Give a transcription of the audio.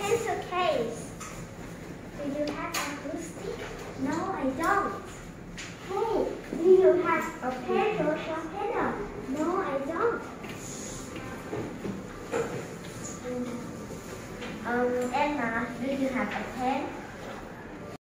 pencil case. Do you have a glue stick? No, I don't. Hey, do you have a pen or sharpener? No, I don't. Emma, do you have a pen?